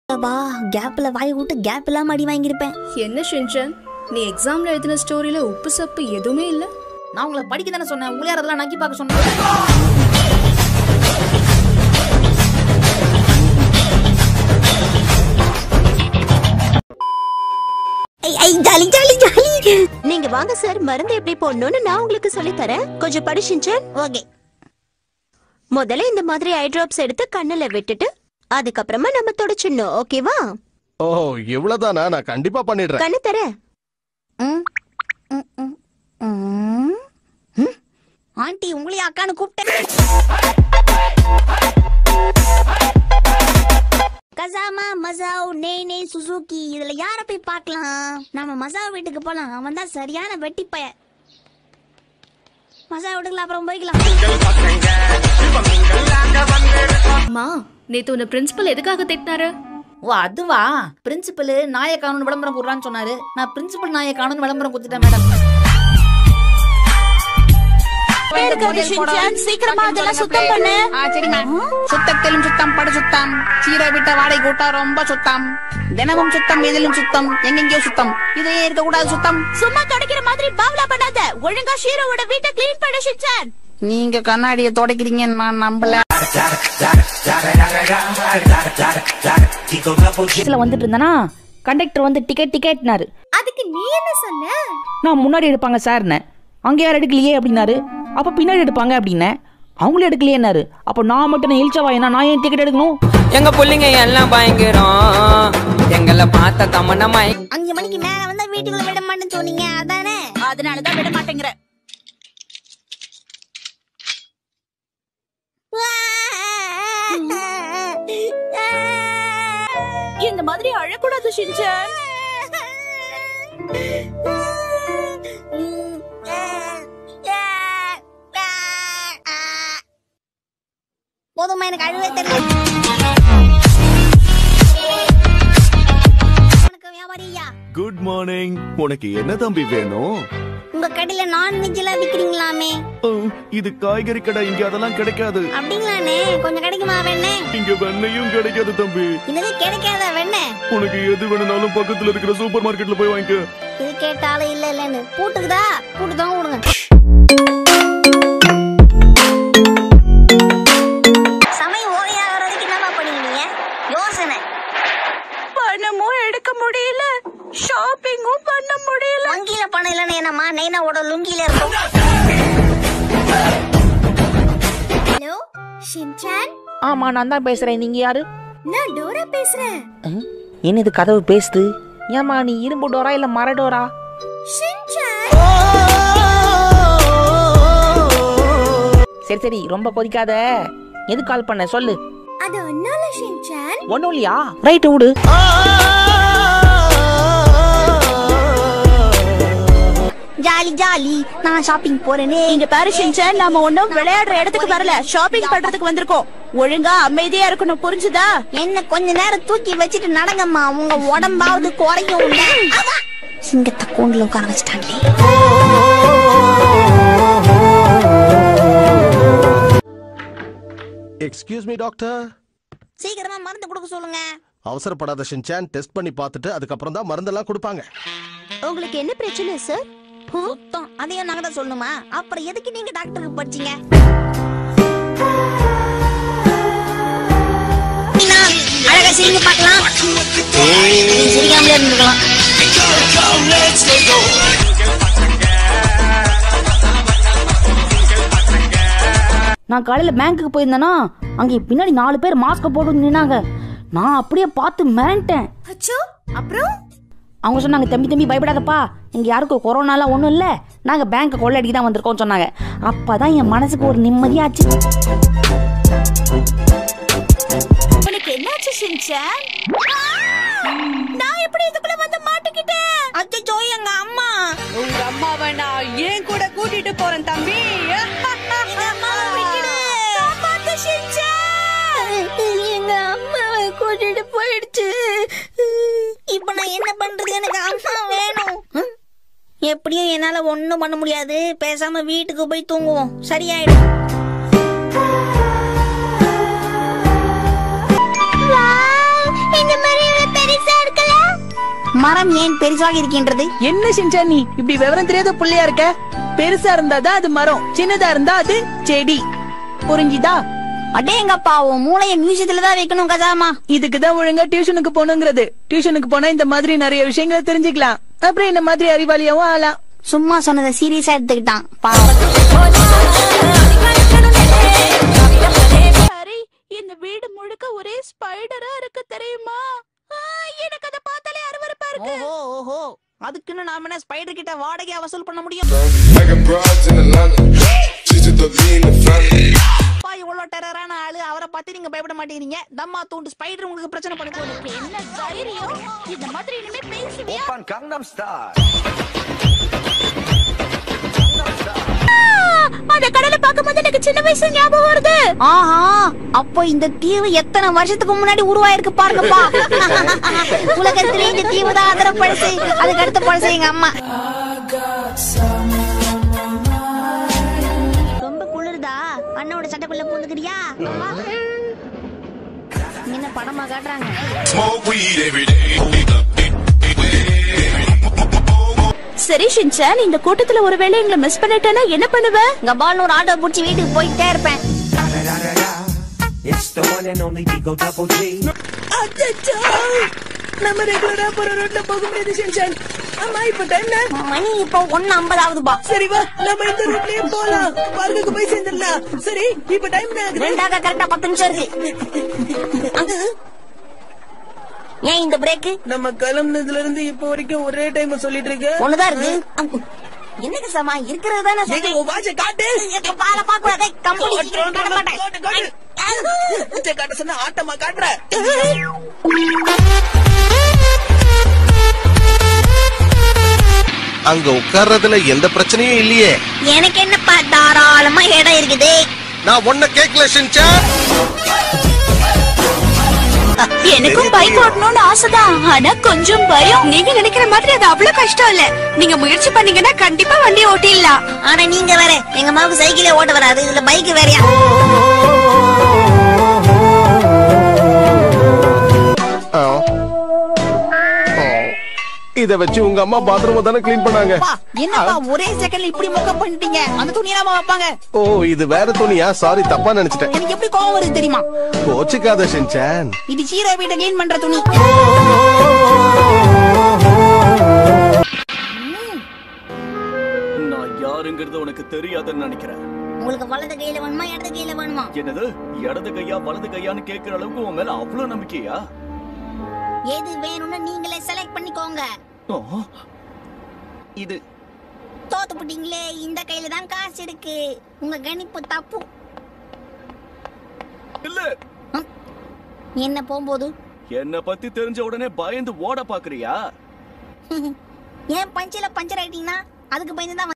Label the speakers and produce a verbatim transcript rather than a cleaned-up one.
Speaker 1: பா கேப்ல வாய் விட்டு கேப் இல்லாம அடி வாங்கியிருப்பேன்.
Speaker 2: என்ன ஷின்சான், நீ எக்ஸாம்ல எழுதின ஸ்டோரியில உப்பு சப்பு எதுவுமே இல்ல?
Speaker 1: நான் உங்களை படிக்க தானே சொன்னேன், உங்களை யாரெல்லாம் நக்கி பார்க்க சொன்னேன்.
Speaker 3: நீங்க வாங்க சார், மருந்து எப்படி போடணும்னு நான் உங்களுக்கு சொல்லி தரேன். கொஞ்சம் படி ஷின்சான்.
Speaker 1: ஓகே.
Speaker 3: முதல்ல இந்த மாதிரி ஐ டிராப்ஸ் எடுத்து கண்ணுல விட்டுட்டு அதுக்கப்புறமா நம்ம தொடச்சிடணும். ஓகேவா?
Speaker 4: ஓ இவ்வளவுதானா? நான் கண்டிப்பா பண்ணிடுறேன்.
Speaker 3: கண்ணு தர.
Speaker 1: ஆண்டி உங்களையும் அக்கானு கூப்பிட்டேன். கசாமா மசாவ் நெய் நெய் சுசுகி இதுல யார போய் பார்க்கலாம்? நம்ம மசாவ் வீட்டுக்கு போலாம், அவன் தான் சரியான வெட்டி பைய. மசாவ் வீட்டுக்குள்ள அப்புறம் போய்க்கலாம்.
Speaker 2: அம்மா, நேத்து உன்னை பிரின்சிபல் எதுக்காக திட்டினாரு?
Speaker 1: ஓ அதுவா, பிரின்சிபல் நாயை காணும்னு விளம்பரம் கொடுறான்னு சொன்னாரு. நான் பிரின்சிபல் நாயை காணும்னு விளம்பரம் கொடுத்துட்டேன் மேடம்.
Speaker 3: சீக்கிரமா அதெல்லாம் சுத்தம் பண்ணு.
Speaker 5: சுத்தத்திலும் சுத்தம், படு சுத்தம், சீரை விட்ட வாடகை கூட்டா ரொம்ப சுத்தம், தினமும் சுத்தம், எதிலும் சுத்தம், எங்கெங்கயோ சுத்தம், இதே இருக்க கூடாது சுத்தம்.
Speaker 3: சும்மா தொடக்கிற மாதிரி பாவலா பண்ணாத, ஒழுங்கா ஷீரோவோட வீட்டை கிளீன் பண்ண ஷின்சான்.
Speaker 5: நீங்க கண்ணாடியை துடைக்கிறீங்க நான் நம்பல.
Speaker 6: வந்துட்டு இருந்தானா கண்டக்டர் வந்து டிக்கெட் டிக்கெட்னாரு.
Speaker 3: அதுக்கு நீ என்ன சொன்ன?
Speaker 6: நான் முன்னாடி எடுப்பாங்க சார்னே, அங்க யாரும் எடுக்கலையே அப்படின்னாரு. அப்ப பின்னாடி எடுப்பாங்க அப்படின்னே, அவங்களும் எடுக்கலையேன்னாரு. அப்ப நான் மட்டும் இழிச்சவா, என்ன நான் ஏன் டிக்கெட் எடுக்கணும்?
Speaker 7: எங்க பிள்ளைங்க எல்லாம் பயங்கரம், எங்களை பார்த்த தமனமாய்.
Speaker 1: அஞ்சு மணிக்கு மேல வந்தா வீட்டுக்குள்ள விட மாட்டேன்னு சொன்னீங்க, அதானே?
Speaker 3: அதனாலதான் விட மாட்டேங்கிற. இந்த மாதிரி அழக்கூடாது ஷின்சான்.
Speaker 1: போதுமா, எனக்கு அழுவே தெரியல.
Speaker 4: Good morning. உனக்கு என்ன தம்பி வேணும்?
Speaker 1: உங்க கடையில நான்வெஜ் எல்லாம் விக்கிறீங்களாமே?
Speaker 4: இது காய்கறி கடை, இங்க அதெல்லாம் கிடைக்காது.
Speaker 1: அப்படிங்களானே? கொஞ்சம் கிடைக்குமா வெண்ணே?
Speaker 4: இங்க வெண்ணையும் கிடைக்காது தம்பி.
Speaker 1: இது கிடைக்காத வெண்ணே?
Speaker 4: உனக்கு எது வேணும்னாலும் பக்கத்துல இருக்கிற சூப்பர் மார்க்கெட்ல போய் வாங்கிக்க.
Speaker 1: இது கேட்டாலும் இல்ல இல்லன்னு பூட்டுக்குதா, பூட்டு தான் கொடுங்க. சமயம் ஓலையா வர்றதுக்கு என்னமா பண்ணீங்க? யோசனை.
Speaker 3: பணமும் எடுக்க முடியல, ஷாப்பிங்கும் பண்ண முடியல.
Speaker 1: வங்கியில பணம் இல்லன்னு என்னமா நைனாவோட லுங்கில இருக்கும்.
Speaker 3: Hello Shinchan.
Speaker 6: ஆமா நான் தான் பேசுறேன். நீங்க யாரு?
Speaker 3: நான் டோரா பேசுறேன்.
Speaker 6: என்னது கதவு பேசுது? ஏமா நீ இரும்பு டோரா இல்ல மர டோரா?
Speaker 3: ஷின்சான்.
Speaker 6: சரி சரி ரொம்ப கொதிக்காத. எது கால் பண்ண சொல்லு.
Speaker 3: அது ஒண்ணால ஷின்சான்.
Speaker 6: ஒண்ணும் இல்லையா? ரைட் விடு.
Speaker 1: ஜாலி ஜாலி, நான் ஷாப்பிங் போறேனே.
Speaker 3: இங்க பாரு ஷின்சான், நாம ஒண்ணும் விளையாடுற இடத்துக்கு வரல, ஷாப்பிங் பண்றதுக்கு வந்திருக்கோம். ஒழுங்கா அமைதியா இருக்கணும், புரிஞ்சுதா?
Speaker 1: என்ன கொஞ்ச நேரம் தூக்கி வச்சிட்டு நடங்கம்மா, உங்க உடம்பாவது குறையும். சிங்கத்தை கூண்டுல உட்கார வச்சுட்டாங்களே.
Speaker 4: Excuse me doctor.
Speaker 1: சீக்கிரமா மருந்து கொடுக்க சொல்லுங்க.
Speaker 4: அவசரப்படாத ஷின்சான், டெஸ்ட் பண்ணி பார்த்துட்டு அதுக்கப்புறம் தான் மருந்தெல்லாம் கொடுப்பாங்க.
Speaker 3: உங்களுக்கு என்ன பிரச்சனை சார்?
Speaker 1: சுத்தம் அதையும் நாங்க தான் சொல்லணுமா? அப்புறம் எதுக்கு நீங்க டாக்டருக்கு படிச்சீங்க? அழகா சிரிங்க பார்க்கலாம். சிரிக்காமலே இருந்துக்கலாம்.
Speaker 6: நான் காலையில பேங்க்குக்கு போயிருந்தேனா, அங்கே பின்னாடி நாலு பேர் மாஸ்க் போட்டு நின்னாங்க. நான் அப்படியே பார்த்து மிரண்டேன்.
Speaker 3: அச்சோ, அப்புறம்
Speaker 6: அவங்க சொன்னாங்க, தம்பி தம்பி பயப்படாதப்பா, இங்கே யாருக்கும் கொரோனாலாம் ஒன்றும் இல்லை, நாங்கள் பேங்க்கை கொள்ளடிக்கு தான் வந்திருக்கோம் சொன்னாங்க. அப்போ தான் என் மனசுக்கு ஒரு நிம்மதியாச்சு.
Speaker 3: உனக்கு என்னாச்சு ஷின்சான்? நான் எப்படி இதுக்குள்ள வந்து மாட்டிக்கிட்டேன்?
Speaker 1: அச்சோ எங்க அம்மா.
Speaker 2: உங்க அம்மாவை நான் ஏன் கூட கூட்டிட்டு போறேன் தம்பி.
Speaker 1: எங்க அம்மாவை விட்டுடு.
Speaker 3: காப்பாத்து ஷின்சான்.
Speaker 1: எங்க அம்மாவை கூட்டிட்டு போயிடுச்சு. இப்ப நான் என்ன பண்றது? எனக்கு அம்மா வேணும். எப்படியும் என்னால ஒண்ணும் பண்ண முடியாது. பேசாம வீட்டுக்கு போய் தூங்குவோம், சரியாயிடும்.
Speaker 3: இந்த மாதிரி
Speaker 1: மரம் ஏன் பெருசாக இருக்கின்றது?
Speaker 8: என்ன ஷின்சான் நீ இப்படி விவரம் தெரியாத புள்ளையா இருக்க? பெருசா இருந்தாதான் அது மரம், சின்னதா இருந்தா அது செடி. புரிஞ்சுதா?
Speaker 1: அடேங்கப்பா, உன் மூளைய மியூசியத்துல தான் வைக்கணும் கஜாமா.
Speaker 8: இதுக்குதான் ஒழுங்கா டியூஷனுக்கு போகணுங்கிறது. டியூஷனுக்கு போனா இந்த மாதிரி நிறைய விஷயங்களை தெரிஞ்சுக்கலாம். அப்புறம் இந்த மாதிரி அறிவாளியாவும் ஆகலாம்.
Speaker 1: சும்மா சொன்னதை சீரியஸா எடுத்துக்கிட்டான்.
Speaker 3: இந்த வீடு முழுக்க ஒரே ஸ்பைடரா இருக்கு தெரியுமா? எனக்கு அத பார்த்தாலே அருவருப்பா இருக்கு.
Speaker 1: ஓஹோ ஓஹோ, அதுக்குன்னு நாம என்ன ஸ்பைடர் கிட்ட வாடகையா வசூல் பண்ண முடியும்? இவ்வளவு டெரரான ஆளு, அவரை பார்த்து நீங்க பயப்பட மாட்டேங்கிறீங்க. தம்மா தூண்டு ஸ்பைடர் உங்களுக்கு பிரச்சனை பண்ணுது.
Speaker 3: என்ன தைரியம்? இந்த மாதிரி இனிமே பேசுவியா? அந்த கடலை பார்க்கும்போது எனக்கு சின்ன வயசு ஞாபகம் வருது.
Speaker 1: ஆஹா, அப்போ இந்த தீவு எத்தனை வருஷத்துக்கு முன்னாடி உருவாயிருக்கு பாருங்கப்பா. உலகத்திலே இந்த தீவு தான் அதர பழசு. அதுக்கு அடுத்த பழசு எங்க அம்மா. ரொம்ப குளிர்தா? அண்ணோட சட்டைக்குள்ள பூந்துக்கிறியா? என்ன படமா காட்டுறாங்க?
Speaker 3: சரி ஷின்சான், இந்த கூட்டத்துல ஒருவேளை எங்களை மிஸ் பண்ணிட்டேன்னா என்ன பண்ணுவ?
Speaker 1: கபால்னு ஒரு ஆட்டோ புடிச்சு வீட்டுக்கு போயிட்டே இருப்பேன்.
Speaker 8: நம்ம ரெகுலரா போற ரோட்ல போக முடியாது ஷின்சான். அம்மா இப்ப டைம்
Speaker 1: மணி இப்போ ஒன்னு ஐம்பதாவதுபா.
Speaker 8: சரி வா, நம்ம இந்த ரோட்லயே போலாம். பார்க்குக்கு போய் சேர்ந்துடலாம். சரி இப்ப டைம்
Speaker 1: ரெண்டாக கரெக்டா பத்து நிமிஷம் இருக்கு. ஏன் இந்த பிரேக்?
Speaker 8: நம்ம கிளம்புனதுல இருந்து இப்ப வரைக்கும் ஒரே டைம் சொல்லிட்டு இருக்க.
Speaker 1: ஒண்ணுதான் இருக்கு. என்னங்க சமா இருக்கிறது தானே.
Speaker 8: வாட்ச காட்டு.
Speaker 1: பால பாக்கூடாது. கம்பெனி
Speaker 8: காட்ட சொன்ன ஆட்டமா காட்டுற.
Speaker 9: அங்க உட்கார்றதுல எந்த பிரச்சனையும் இல்லையே.
Speaker 1: எனக்கு என்னப்பா, தாராளமா இடம் இருக்குது.
Speaker 9: நான் ஒன்ன கேக்கல ஷின்சான்.
Speaker 3: எனக்கும் பைக் ஓட்டணும்னு ஆசைதான், ஆனா கொஞ்சம் பயம். நீங்க நினைக்கிற மாதிரி அது அவ்வளவு கஷ்டம் இல்ல. நீங்க முயற்சி பண்ணீங்கன்னா கண்டிப்பா வண்டி ஓட்டிடலாம்.
Speaker 1: ஆனா நீங்க வேற, எங்க அம்மாவுக்கு சைக்கிளே ஓட்ட வராது, இதுல பைக் வேறையா?
Speaker 9: இத வச்சு உங்க அம்மா பாத்ரூம் தானே கிளீன் பண்ணாங்க.
Speaker 5: என்னப்பா ஒரே செகண்ட்ல இப்படி மொக்க பண்ணிட்டீங்க? அந்த துணியெல்லாம் வைப்பாங்க.
Speaker 9: ஓ, இது வேற துணியா? சாரி, தப்பா நினைச்சிட்டேன்.
Speaker 5: எனக்கு எப்படி கோவம் வருது தெரியுமா?
Speaker 9: கோச்சுக்காத ஷின்சான்.
Speaker 5: இது சீரோ வீட்டை கிளீன் பண்ற துணி.
Speaker 4: நான் யாருங்கிறது உனக்கு தெரியாதுன்னு நினைக்கிறேன்.
Speaker 1: உங்களுக்கு வலது கையில வேணுமா இடது கையில வேணுமா?
Speaker 4: என்னது இடது கையா வலது கையான்னு கேக்குற அளவுக்கு உன் மேல அவ்வளவு நம்பிக்கையா?
Speaker 1: எது வேணும்னு நீங்களே செலக்ட் பண்ணிக்கோங்க.
Speaker 4: இது
Speaker 1: தோத்து போட்டீங்களே, இந்த கையில தான் காசு இருக்கு. உங்க கணிப்பு தப்பு.
Speaker 4: இல்ல.
Speaker 1: என்ன போகும்போது
Speaker 4: என்ன பத்தி தெரிஞ்ச உடனே பயந்து ஓட பாக்குறியா?
Speaker 1: ஏன் பஞ்சில பஞ்சர் ஆயிட்டீங்கன்னா அதுக்கு பயந்து தான்